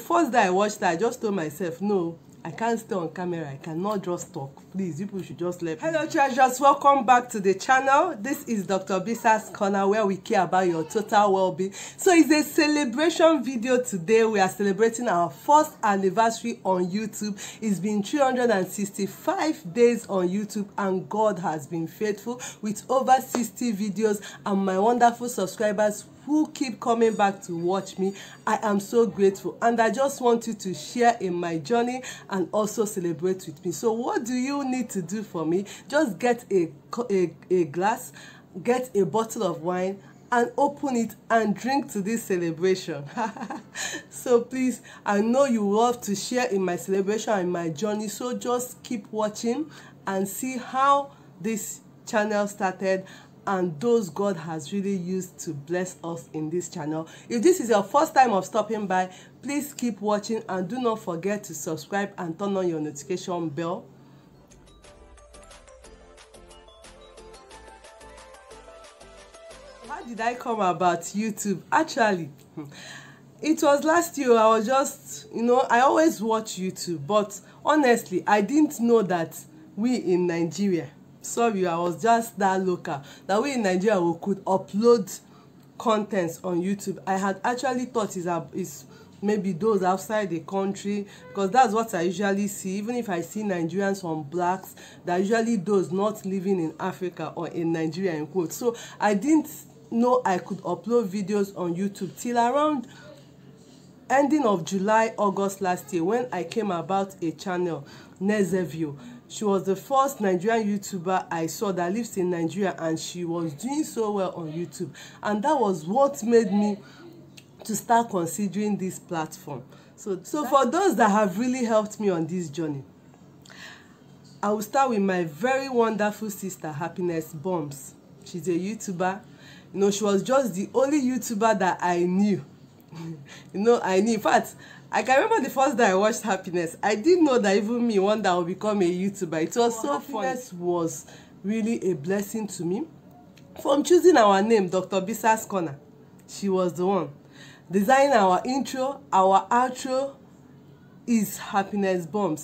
first day I watched it, I just told myself, no, I can't stay on camera. I cannot just talk. Please, people should just let me. Hello, treasures. Welcome back to the channel. This is Dr. Bisa's Corner, where we care about your total well-being. So it's a celebration video today. We are celebrating our first anniversary on YouTube. It's been 365 days on YouTube, and God has been faithful with over 60 videos, and my wonderful subscribers who keep coming back to watch me. I am so grateful, and I just want you to share in my journey and also celebrate with me. So what do you need to do for me? Just get a glass, get a bottle of wine, and open it and drink to this celebration. So please, I know you love to share in my celebration and my journey, so just keep watching and see how this channel started and those God has really used to bless us in this channel. If this is your first time of stopping by, please keep watching and do not forget to subscribe and turn on your notification bell. How did I come about YouTube? Actually, it was last year. I was just, I always watch YouTube, but honestly, I didn't know that we in Nigeria, sorry, I was just that local, that we in Nigeria we could upload contents on YouTube. I had actually thought is maybe those outside the country, because that's what I usually see. Even if I see Nigerians on blacks, they're usually those not living in Africa or in Nigeria in quotes. So I didn't know I could upload videos on YouTube till around ending of July, August last year, when I came about a channel, Nezevio. She was the first Nigerian YouTuber I saw that lives in Nigeria, and she was doing so well on YouTube. And that was what made me to start considering this platform. So for those that have really helped me on this journey, I will start with my very wonderful sister, Happiness Bombs. She's a YouTuber. She was just the only YouTuber that I knew. I knew. In fact, I can remember the first day I watched Happiness. I didn't know that even me one day I would become a YouTuber. It was so fun. Happiness was really a blessing to me. From choosing our name, Dr. Bisa's Corner, she was the one. Designing our intro, our outro is Happiness Bombs.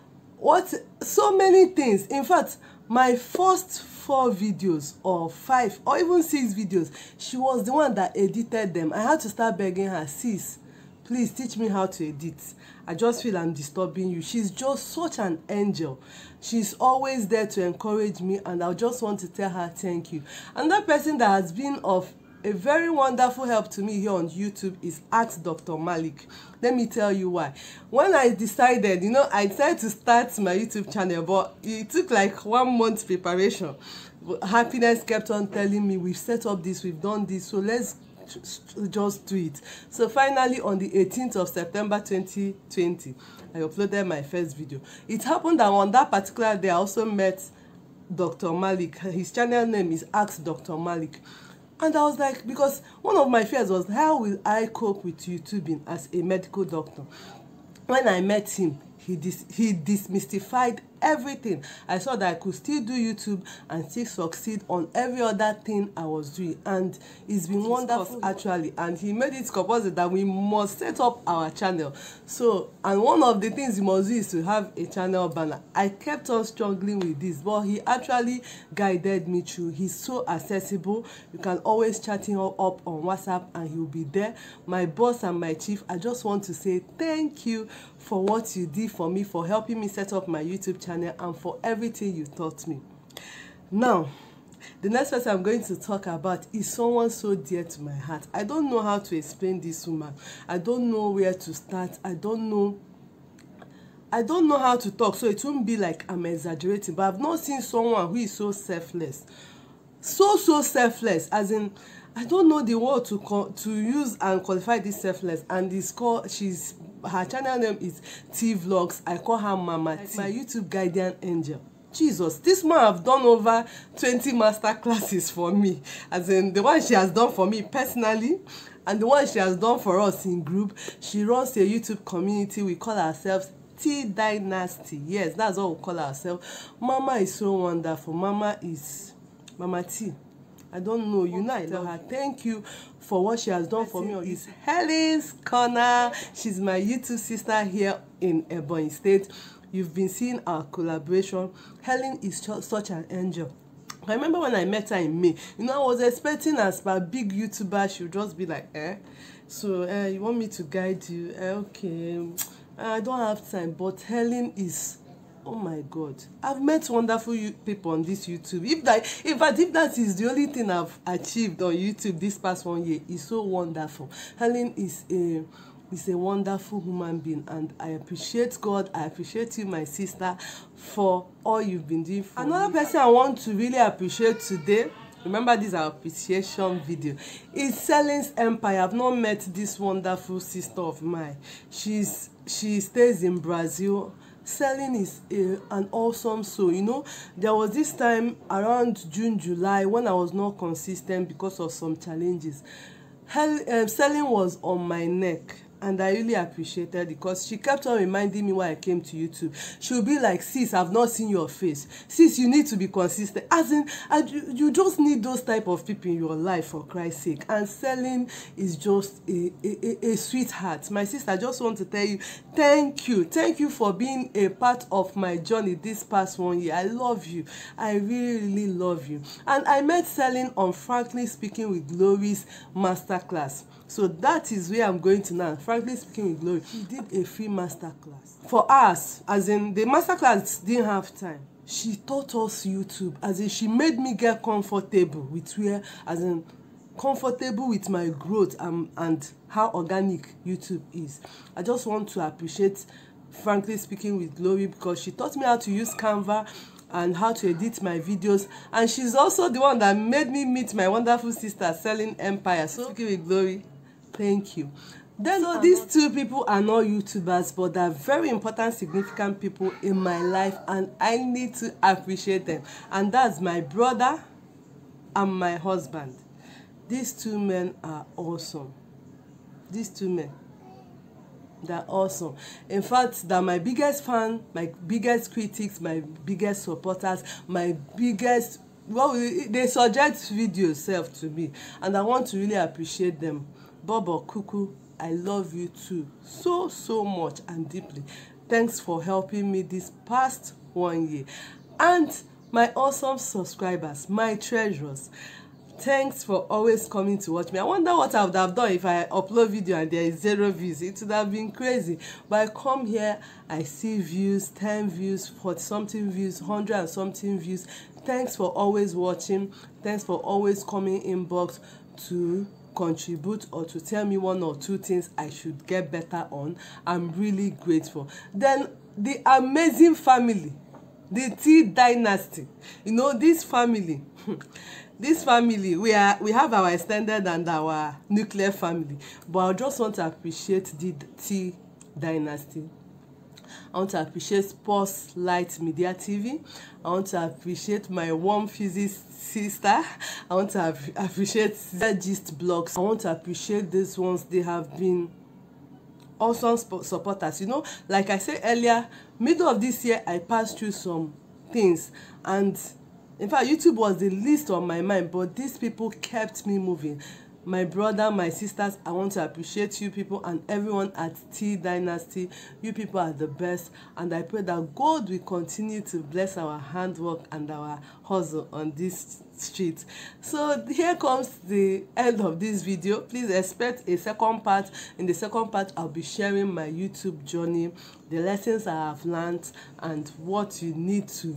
So many things. In fact, my first 4 videos or 5 or even 6 videos, she was the one that edited them. I had to start begging her, sis, please teach me how to edit. I just feel I'm disturbing you. She's just such an angel. She's always there to encourage me, and I just want to tell her thank you. Another person that has been of a very wonderful help to me here on YouTube is Ask Dr. Malik. Let me tell you why. When I decided, I decided to start my YouTube channel, but it took like 1 month preparation. Happiness kept on telling me, we've set up this, we've done this, so let's just do it. So finally, on the 18th of September 2020, I uploaded my first video. It happened that on that particular day, I also met Dr. Malik. His channel name is Ask Dr. Malik. And I was like, because one of my fears was, how will I cope with YouTubing as a medical doctor? When I met him, he demystified everything. I saw that I could still do YouTube and still succeed on every other thing I was doing, and it's been wonderful actually. And he made it compulsory that we must set up our channel. So, and one of the things you must do is to have a channel banner. I kept on struggling with this, but he actually guided me through. He's so accessible. You can always chat him up on WhatsApp and he'll be there. My boss and my chief, I just want to say thank you for what you did for me, for helping me set up my YouTube channel, and for everything you taught me. Now, the next person I'm going to talk about is someone so dear to my heart. I don't know how to explain this woman. I don't know where to start. I don't know how to talk, so it won't be like I'm exaggerating, but I've not seen someone who is so selfless. So selfless, as in, I don't know the word to use and qualify this selfless. And her channel name is T Vlogs. I call her Mama T, my YouTube guardian angel. Jesus, this man have done over 20 master classes for me, as in the one she has done for me personally and the one she has done for us in group. She runs a YouTube community. We call ourselves T Dynasty. Yes, that's what we call ourselves. Mama is so wonderful. Mama T. I don't know, I tell her thank you for what she has done for me is Helen's Corner. She's my YouTube sister here in Ebonyi State. You've been seeing our collaboration. Helen is such an angel. I remember when I met her in May, you know, I was expecting as a big YouTuber, she would just be like, so you want me to guide you? Okay, I don't have time. But Helen is, oh my God, I've met wonderful people on this YouTube. If that is the only thing I've achieved on YouTube this past 1 year, it's so wonderful. Helen is a wonderful human being, and I appreciate God. I appreciate you, my sister, for all you've been doing for me. Another person I want to really appreciate today, remember this is our appreciation video, is Selin's Empire. I've not met this wonderful sister of mine. She stays in Brazil. Selin is an awesome soul. You know, there was this time around June, July when I was not consistent because of some challenges. Selin was on my neck, and I really appreciated it because she kept on reminding me why I came to YouTube. She would be like, sis, I've not seen your face. Sis, you need to be consistent. As in, you just need those type of people in your life, for Christ's sake. And Selin is just a sweetheart. My sister, I just want to tell you, thank you. Thank you for being a part of my journey this past 1 year. I love you. I really, really love you. And I met Selin on Frankly Speaking with Glory's masterclass. So that is where I'm going to now. Frankly Speaking with Glory, she did a free masterclass for us, as in the masterclass didn't have time. She taught us YouTube, as in she made me get comfortable with where, as in comfortable with my growth and how organic YouTube is. I just want to appreciate Frankly Speaking with Glory because she taught me how to use Canva and how to edit my videos, and she's also the one that made me meet my wonderful sister Selin Empire. So Speaking with Glory, thank you. Then so these two people are not YouTubers, but they're very important, significant people in my life, and I need to appreciate them. And that's my brother and my husband. These two men are awesome. These two men, they're awesome. In fact, they're my biggest fan, my biggest critics, my biggest supporters, my biggest, well, they suggest videos self to me, and I want to really appreciate them. Bobo Kuku, I love you too so much and deeply. Thanks for helping me this past 1 year. And my awesome subscribers, my treasures, thanks for always coming to watch me. I wonder what I would have done if I upload video and there is 0 views. It would have been crazy. But I come here, I see views, 10 views, 40 something views, 100 and something views. Thanks for always watching. Thanks for always coming inbox to contribute or to tell me 1 or 2 things I should get better on. I'm really grateful. Then the amazing family, the T Dynasty. You know, this family this family, we have our extended and our nuclear family, but I just want to appreciate the T Dynasty. I want to appreciate Sports Light Media TV. I want to appreciate my warm physics sister. I want to appreciate Gist Blogs. I want to appreciate these ones. They have been awesome supporters. You know, like I said earlier, middle of this year, I passed through some things, and in fact, YouTube was the least on my mind, but these people kept me moving. My brother, my sisters, I want to appreciate you people and everyone at T Dynasty. You people are the best, and I pray that God will continue to bless our handwork and our hustle on this street. So here comes the end of this video. Please expect a second part. In the second part, I'll be sharing my YouTube journey, the lessons I have learned, and what you need to,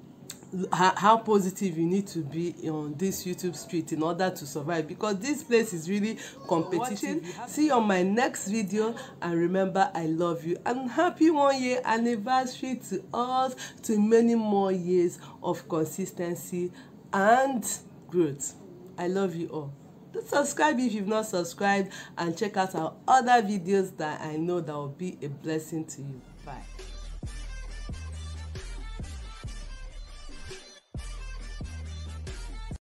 how positive you need to be on this YouTube street in order to survive, because this place is really competitive. See you on my next video, and remember, I love you, and happy 1 year anniversary to us, to many more years of consistency and growth. I love you all. Subscribe if you've not subscribed, and check out our other videos that I know that will be a blessing to you. Bye.